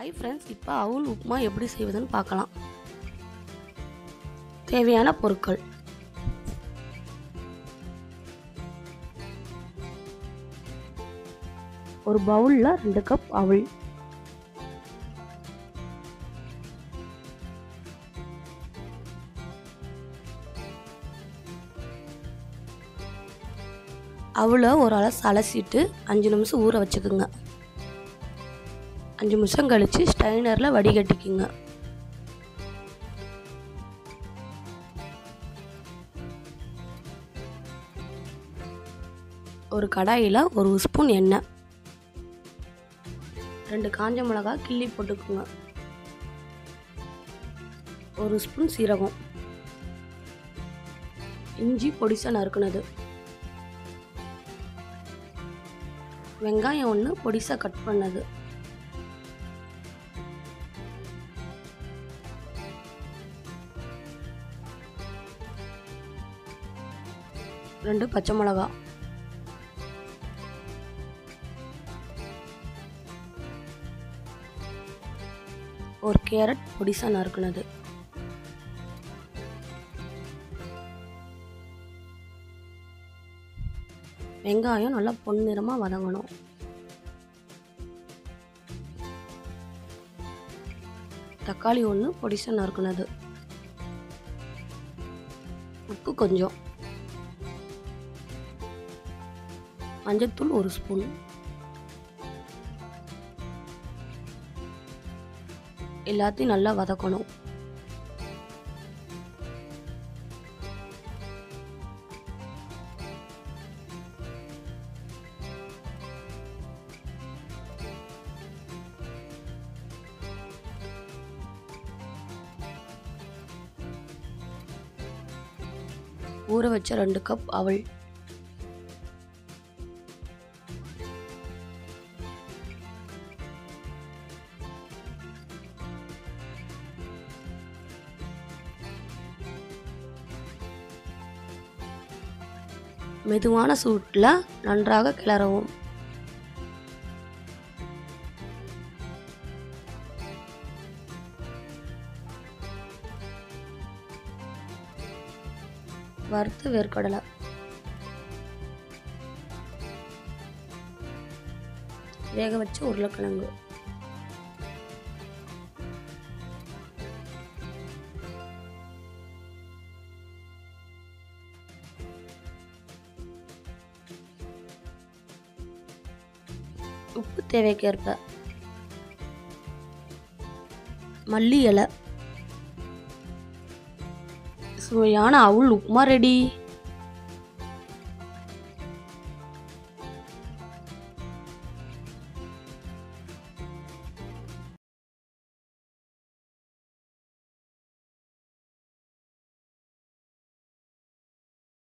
Hi friends, இப்போ அவுல் உப்புமா எப்படி செய்வதுன்னு பார்க்கலாம். தேவையான பொருட்கள்: ஒரு பவுலில் 2 கப் அவுல், அவளை ஒரு அலசிட்டு 5 நிமிஷம் ஊற வச்சுக்குங்க. 5 நிமிஷம் கழித்து ஸ்ட்ரைனரில் வடிகட்டிக்குங்க. ஒரு கடாயில் 1 ஸ்பூன் எண்ணெய், 2 காஞ்ச மிளகாய் கிள்ளி போட்டுக்குங்க, 1 ஸ்பூன் சீரகம், இஞ்சி பொடிசா நறுக்குனது, வெங்காயம் 1 பொடிசா கட் பண்ணது, ரெண்டு பச்சை மிளகாய், ஒரு கேரட் பொடிசா நறுக்குனது, வெங்காயம் நல்லா பொன்னிறமாக வதங்கணும். தக்காளி 1 பொடிசா நறுக்குனது, உப்பு கொஞ்சம், மஞ்சள்தூள் 1 ஸ்பூன், எல்லாத்தையும் நல்லா வதக்கணும். ஊற வச்ச 2 கப் அவல், மெதுவான சூட்டில் நன்றாக கிளறவும். வறுத்த வேர்க்கடலை, வேக வச்ச உருளைக்கிழங்கு, உப்பு தேவைக்கேற்ப, மல்லி இலை. சுவையான அவுல் உப்புமா ரெடி.